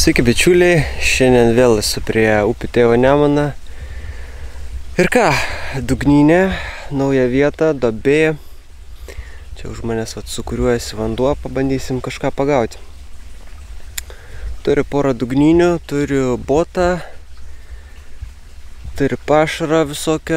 Sveiki bičiuliai, šiandien vėl esu prie upių tėvo Nemuną. Ir ką, dugninė, nauja vieta, duobė. Čia už manęs sukuriuojasi vanduo, pabandysim kažką pagauti. Turiu porą dugninių, turiu botą, turiu pašarą visokio,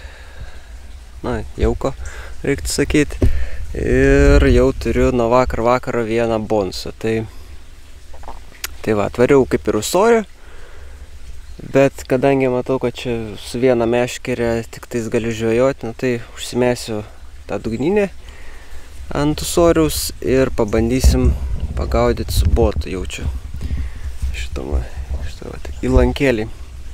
jauko, reiktų sakyti. Ir jau turiu nuo vakaro vieną bonsą. Tai va, atvariau kaip ir ūsorių, bet kadangi matau, kad čia su viena meškerė tik tais galiu žvejoti, tai užsimesiu tą dugninę ant ūsoriaus ir pabandysim pagaudyti su botu, jaučiu šitą įlankėlį.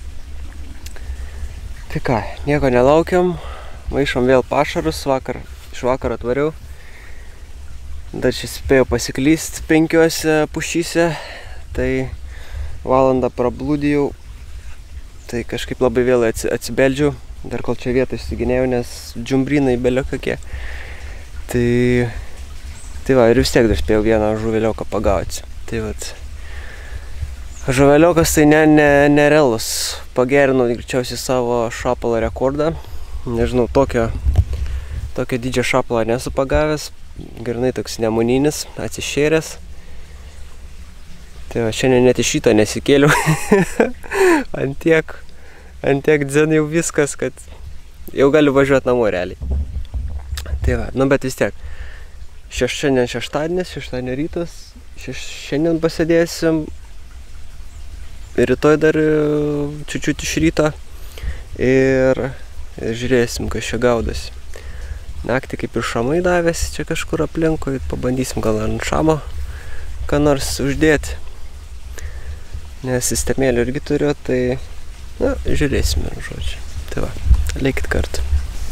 Tai ką, nieko nelaukiam, maišom vėl pašarus, iš vakaro atvariau. Dar čia spėjau pasiklysti 5 pušyse. Tai valandą prablūdėjau, tai kažkaip labai vėl atsibeldžiau, dar kol čia vietą įsiginėjau, nes džumbrynai belio kokie. Tai va, ir vis tiek dar spėjau vieną žuvelioką pagauti. Tai va, žuveliokas tai nerealus, pagerinau greičiausiai savo šapalo rekordą. Nežinau, tokio dydžio šapalo nesu pagavęs, grinai toks nemuninis, atsišėręs. Tai va, šiandien net iš ryto nesikėliau. Antiek dzen jau viskas, kad jau galiu važiuoti namo realiai. Tai va, bet vis tiek. Šiandien šeštadienio rytas. Šiandien pasėdėsim. Rytoj dar čiučiut iš ryto. Ir žiūrėsim, kas čia gaudosi. Naktį kaip ir šamai davėsi čia kažkur aplinkui. Pabandysim gal ant šamo ką nors uždėti. Nes sistemėlį irgi turiu, tai žiūrėsime, žodžiu. Tai va, leikit kartu.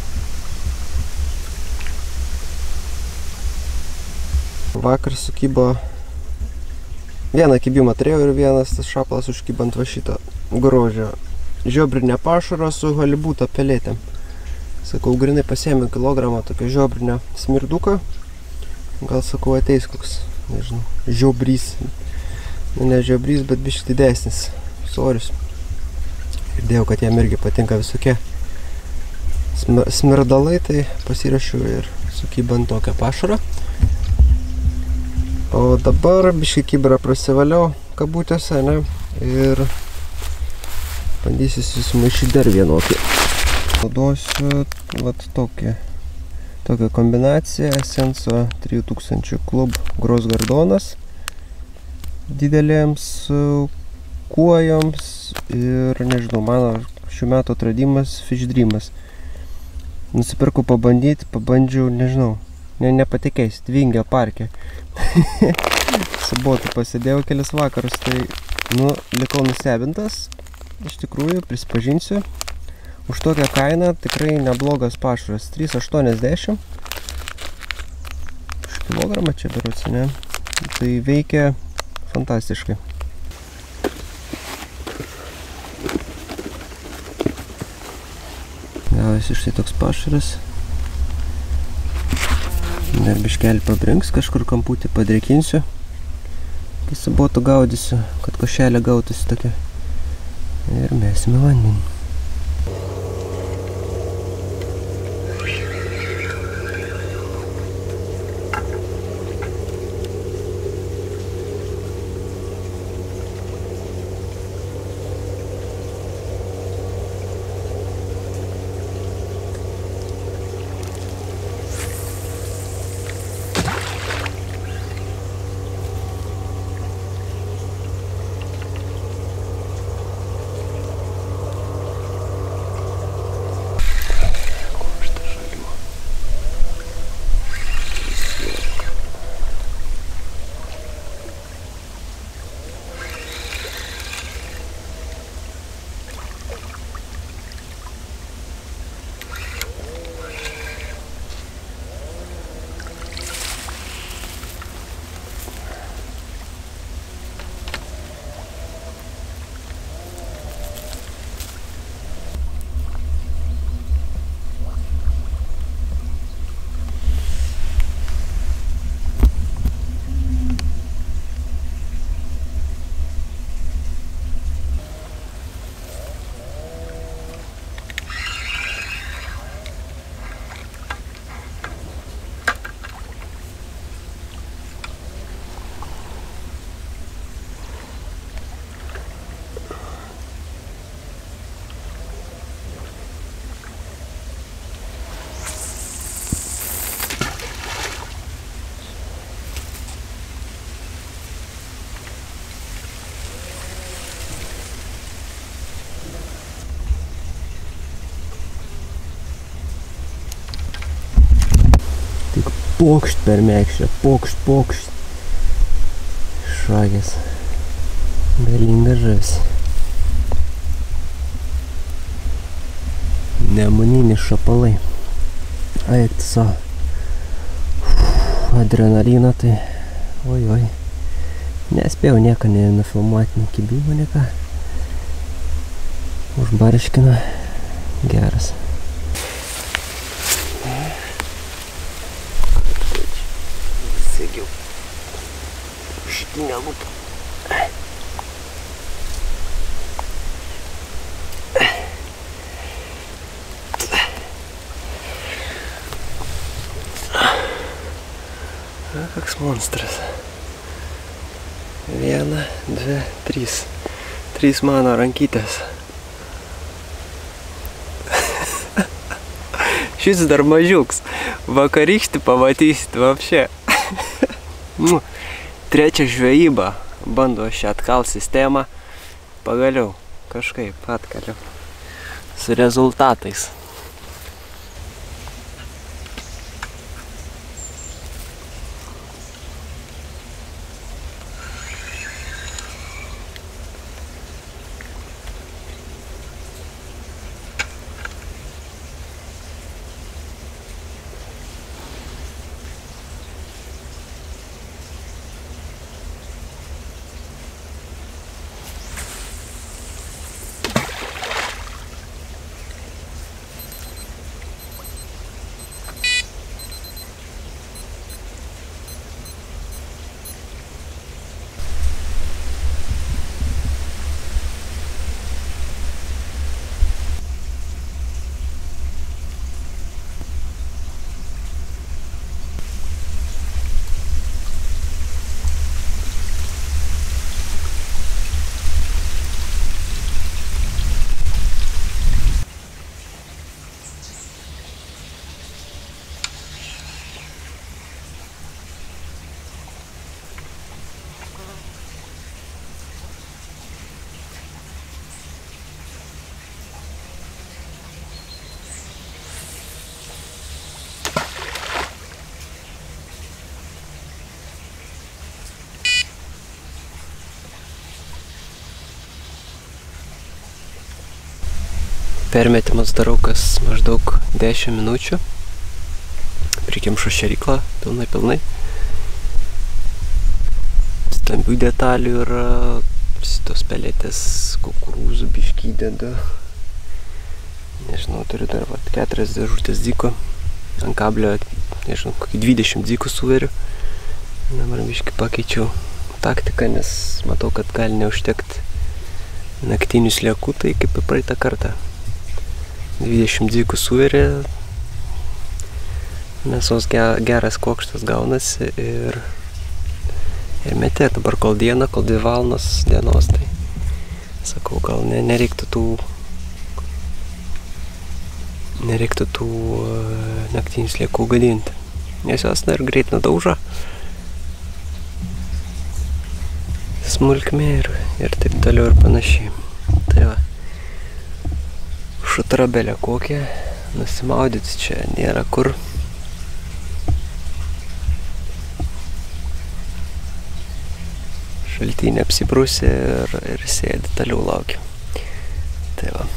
Vakar sukybo, vieną kibimą turėjau ir vienas tas šapalas užkybo ant va šito grožio. Žiobrinė pašara su halibuto pelėtėm. Sakau, grinai pasiėmiau kilogramą tokio žiobrinio smirduko. Gal sakau, ateis koks, nežinau, žiobrys. Ne žiobrys, bet biškį didesnis sorius. Girdėjau, kad jam irgi patinka visokie smirdalai, tai pasirašiau ir sukybant tokią pašarą. O dabar biškį kibirą prasivaliau kabutėse, ir bandysiu susimaišyti dar vienokį. Naudosiu tokią kombinaciją Senso 3000 Club Gros Gardonas didelėms kuojoms ir, nežinau, mano šių metų atradimas Fish Dreamas. Nusipirkau pabandžiau, nežinau, nepatikėsit, Vingio parke. Su botu pasėdėjau kelis vakarus, tai, likau nustebintas, iš tikrųjų, prisipažinsiu. Už tokią kainą tikrai neblogas pašaras, 3,80 už kilogramą čia berods, ne? Tai veikia fantastiškai. Gavosi štai toks pašaras. Dar biškelį pabrinks, kažkur kamputį padrėkinsiu. Kai su botu gaudysiu, kad košelė gautųsi tokia. Ir mesime vandenį. pokšt per mėkšę, pokšt. Šagės. Galinga žuvis. Nemuniniai šapalai. Eik tu savo. Adrenalino tai. Oi. Nespėjau nieko nenufilmuoti, nekibimo, nieko. Užbarškina. Geras. Segiau. Šitinę lūpą. Koks monstras. 1, 2, 3. 3 mano rankytės. Šis dar mažiuks. Vakarykštį pamatysit vapšė. Trečia žvejyba. Bando šią atkal sistemą. Pagaliau kažkaip atkaliu. Su rezultatais. Permetimas darau kas maždaug 10 minučių. Prikimšu šėryklą pilnai. Stambių detalių yra tos pelėtės kukurūzų biškį dedu. Nežinau, turiu dar 4 dėžutės dziko. Ant kablio, nežinau, kokį 20 dzikų suveriu. Dabar biškį pakeičiau taktiką, nes matau, kad gali neužtekti naktinių sliekų, tai kaip ir praeitą kartą. 20 dzikų suverė, mėsos geras kokštas gaunasi ir metė dabar kol diena, kol 2 valandos dienos, tai sakau, gal nereiktų tų naktinių sliekų gadinti, nes jos dar greit nudaužo smulkmė ir taip toliau ir panašiai. Tai va. Šutrabelė kokia, nusimaudyti čia nėra kur. Šaltinė apsibrusė ir sėdi, toliau laukia. Tai va.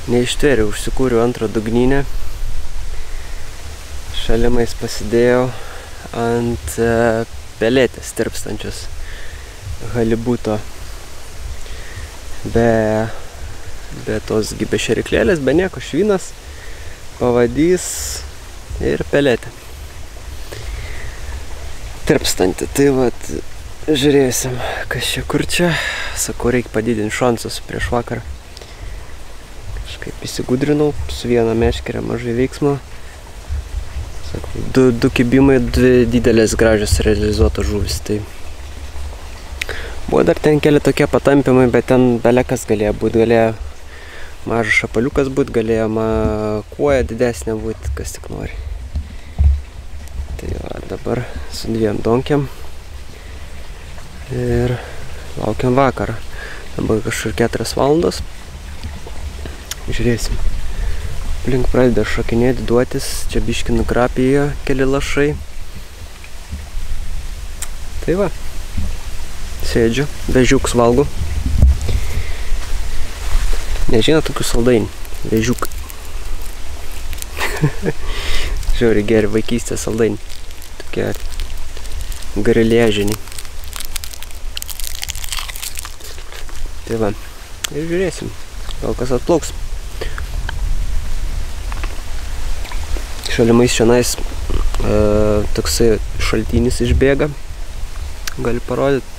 neištvėriau, užsikūriau antrą dugninę. Šalimais pasidėjau ant peletės tirpstančios halibuto. Be tos be šeriklėlės, be nieko, švinas, pavadys ir peletė. Tirpstanti. Tai vat, žiūrėsim, kas čia kur čia. Sakau, reikia padidinti šansus prieš vakarą. Kažkaip įsigudrinau, su viena meškerė mažai veiksmo. Sakau, du kibimai, dvi didelės gražios realizuotos žuvis. Tai buvo dar ten keli tokie patampimai, bet ten belekas galėjo būti, galėjo mažas šapaliukas būti, galėjo kuoja didesnė būti, kas tik nori. Tai va, dabar su dviem donkiam ir laukiam vakarą. Dabar kažkur 4 valandos. Žiūrėsim. Aplink pradeda šokinėti, duotis, čia biški nukrapėjo keli lašai. Tai va, sėdžiu, vežiukus valgu. Nežino tokių saldainių, vežiuk. Žiauriai geri vaikystės saldainiai. Tokie garilėžiniai. Tai va, ir žiūrėsim, gal kas atplauks. Šalimais šiandien toksai šaltinis išbėga. Gali parodyti.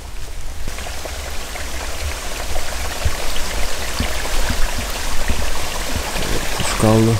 Iš kalno.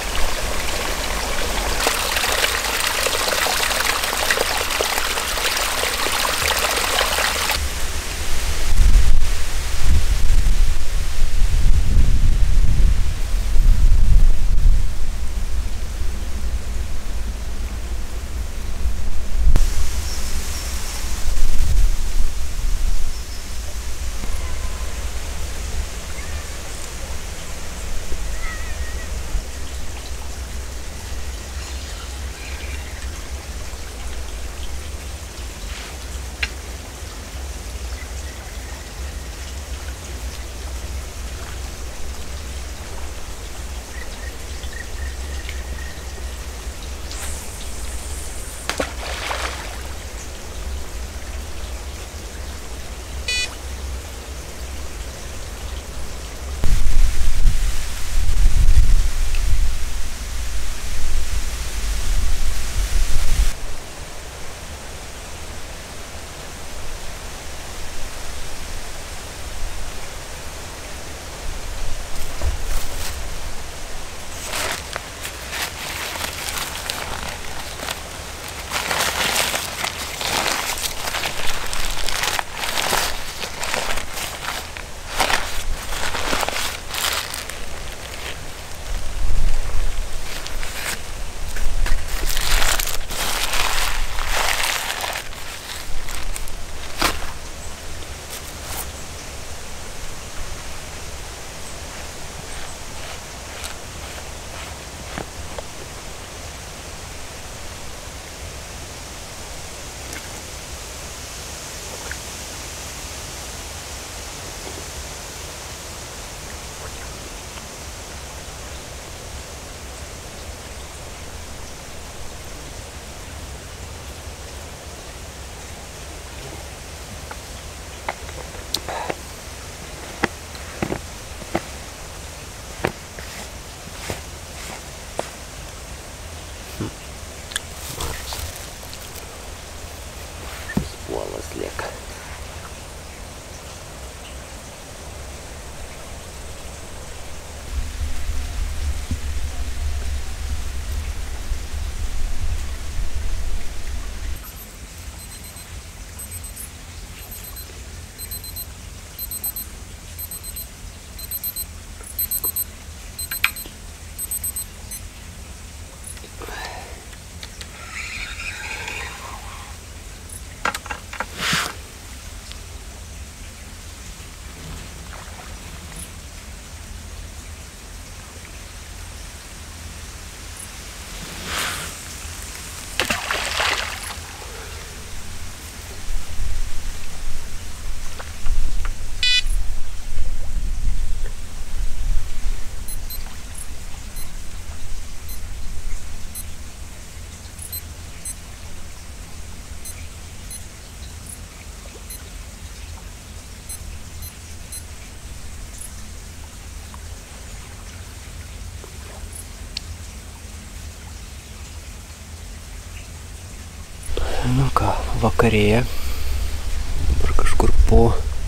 Nu ką, vakarėja. Dabar kažkur po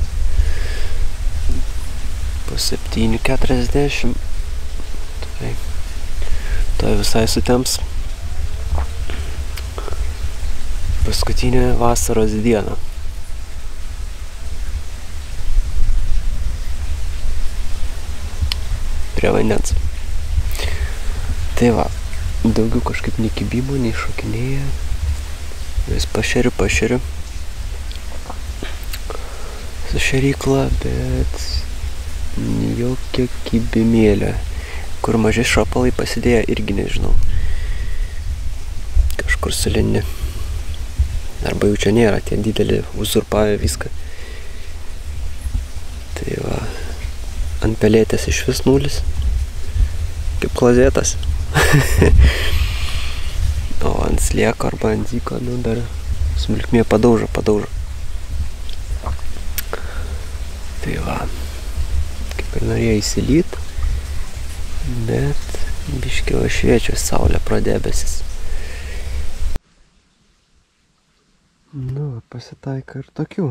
7:40. Tai visai sutems. Paskutinė vasaros diena. Prie vandens. Tai va, daugiau kažkaip nei kibimo, nei šokinėja. Vis pašeriu. Su šerykla, bet jokio kibimėlio. Kur maži šapalai pasidėjo, irgi nežinau. Kažkur sulini. Arba jau čia nėra, tie dideli uzurpavę viską. Tai va, ant pelėtės iš vis nulis. Kaip klozėtas. O ant slieko arba ant zyko, nu dar smulkmė padaužo. Tai va, kaip ir norėjo įsilyt, bet biškį va šviečia saulė pro debesis. Nu, pasitaika ir tokių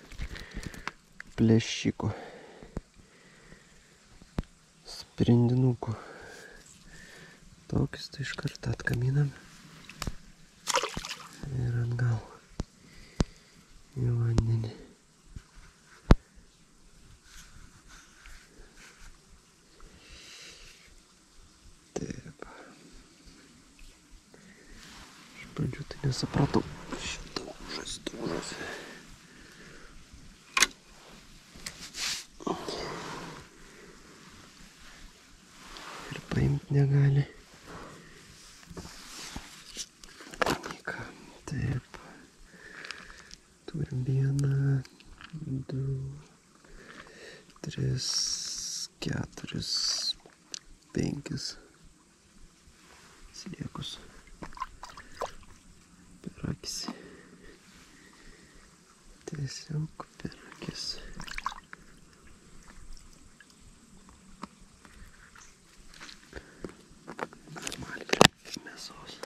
plėšikų, sprindinukų. Tokius tai iš karto atkaminam ir atgal į vandenį. Taip. Iš pradžių tai nesupratau. Šitą užas. Ir paimt negali. Taip. Turim 1, 2, 3, 4, 5 sliekus per akis. Tiesiog per akis. Normaliai mėsos.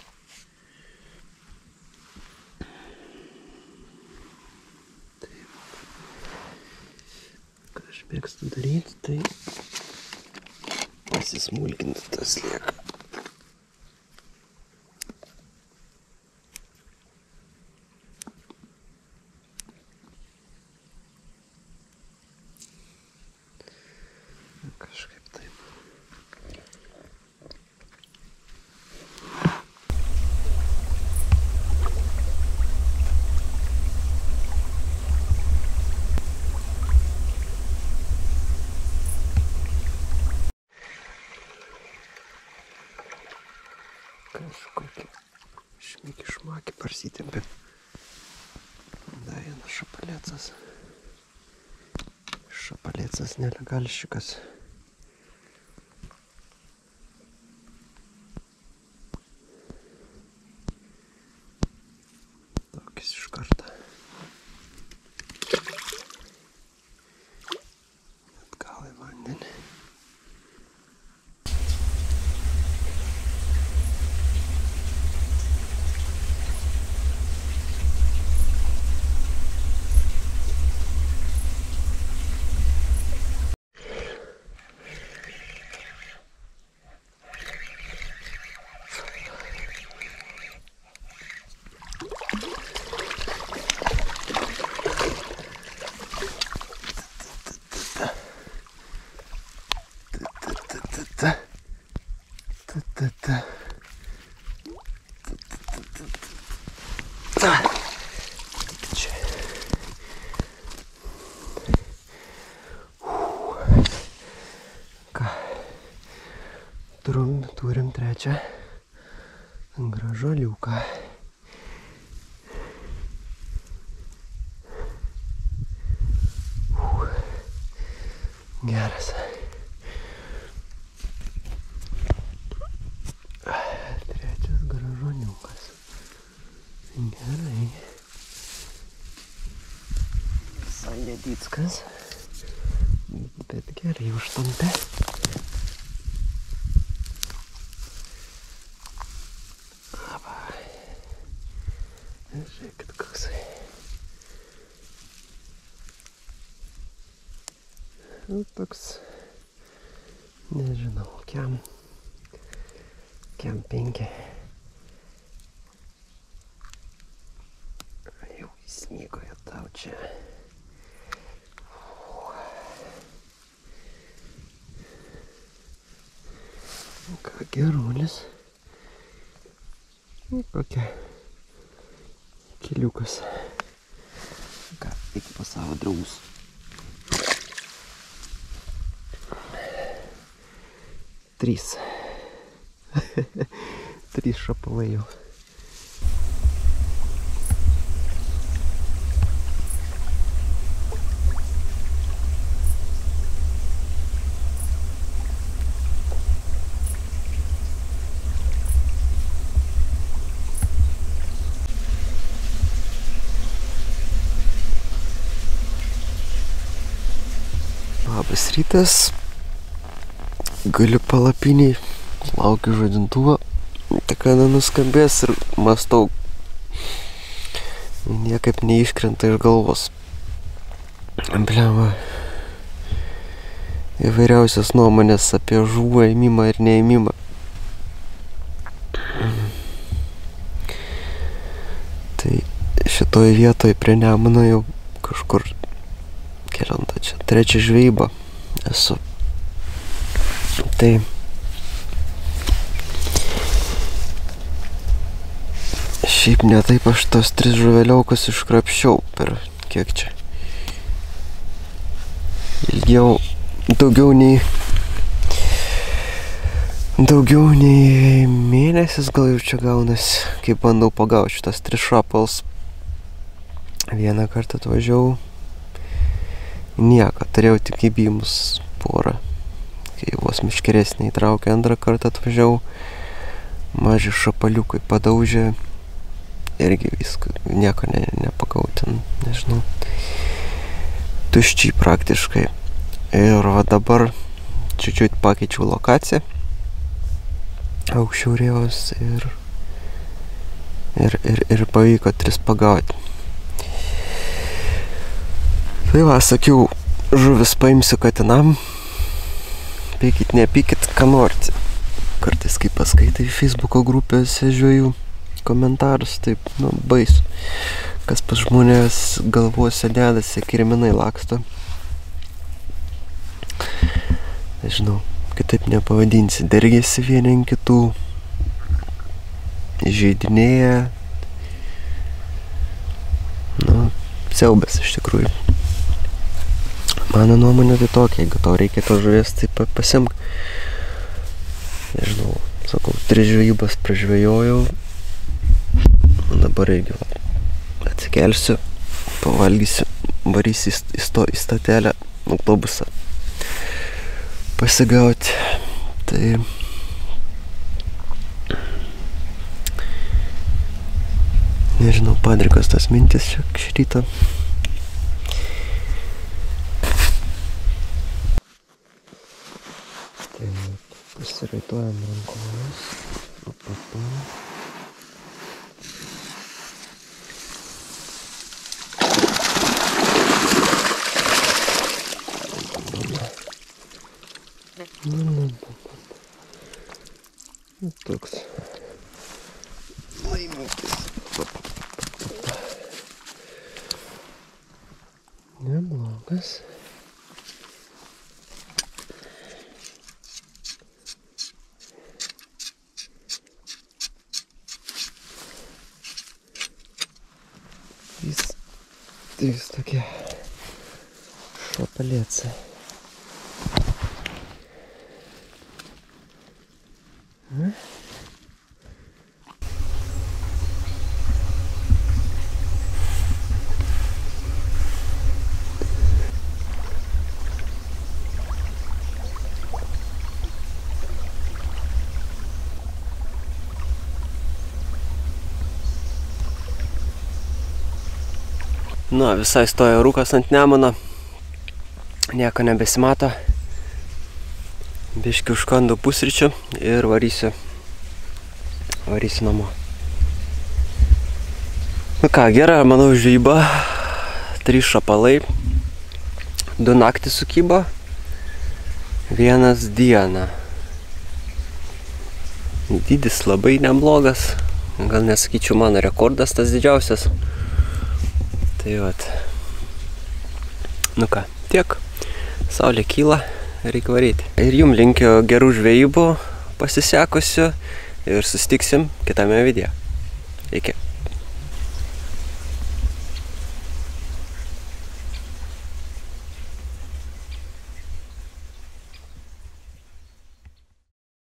Ką aš mėgstu daryti, tai pasismulkinti tą slieką. Kažkaip taip. Kažkokį šmikį parsitempė. Da, vienas šapalėcas. Šapalėcas nelegalščikas. Tokis iš karto. Atgal į vandenį. Čia. Ką? Turim trečią gražuoliuką. Geras. Trečias gražuoliukas. Gerai. Visai nedickas, bet gerai užtampė. Nu, toks, nežinau, kiam 5. Jau įsnygo jau tau čia. Ką, gerulis. Kokia keliukas. Ką, eik pas savo draugus. 3. 3 šapalai jau. Labas rytas. Galiu palapiniai, laukiu žadintuvo, tai kada nuskambės ir mąstau, niekaip neiškrenta iš galvos. Blema, įvairiausios nuomonės apie žuvų ėmimą ir neėmimą. Tai šitoj vietoj prie Nemuno jau kažkur kelintą čia 3 žvejybą esu. Tai šiaip ne taip aš tos 3 žuveliaukus iškrapščiau per kiek čia. Ilgiau, daugiau nei mėnesis gal jau čia gaunasi, kai bandau pagauti šitas 3 šapals. Vieną kartą atvažiavau, nieko, turėjau tik įbymus porą. Kai vos miškeresnį įtraukė, antrą kartą atvažiavau, maži šapaliukai padaužė, irgi viską, nieko nepagauti, nežinau, tuščiai praktiškai. Ir va dabar čiučiut pakeičiau lokaciją, aukščiau rėvos ir pavyko 3 pagauti. Tai va, sakiau, žuvis paimsiu katinam. Pykit, nepykit, ką norit. Kartais, kai paskaitai Facebooko grupėse žvejų komentarus, taip, baisu. Kas pas žmonės galvose dedasi, kirminai laksto. Nežinau, kitaip nepavadinsi. Dergiasi vieni ant kitų. Įžeidinėja. Siaubas iš tikrųjų. Mano nuomonė tai tokia, jeigu tau reikia to žuvies, tai pasimk. Nežinau, sakau, 3 žvejybas pražvejojau. Dabar irgi atsikelsiu, pavalgysiu, varysiu į stotelę, autobusą pasigauti. Tai nežinau, padrikas tas mintis šį rytą. Pasiraituojam rankomis. Toks laimikis. Neblogas. Jis tokie šapalėca. Nu, visai stoja rūkas ant Nemuno, nieko nebesimato. Biškį užkandau pusryčių ir varysiu namo. Nu ką, gera, manau, žvejyba, 3 šapalai, 2 naktys sukybo, Vienas dieną. Dydis labai neblogas. Gal nesakyčiau mano rekordas tas didžiausias. Tai vat. Nu ką, tiek. Saulė kyla, reikia varyti. Ir jum linkiu gerų žvejybų, pasisekusių ir susitiksim kitame video. Iki.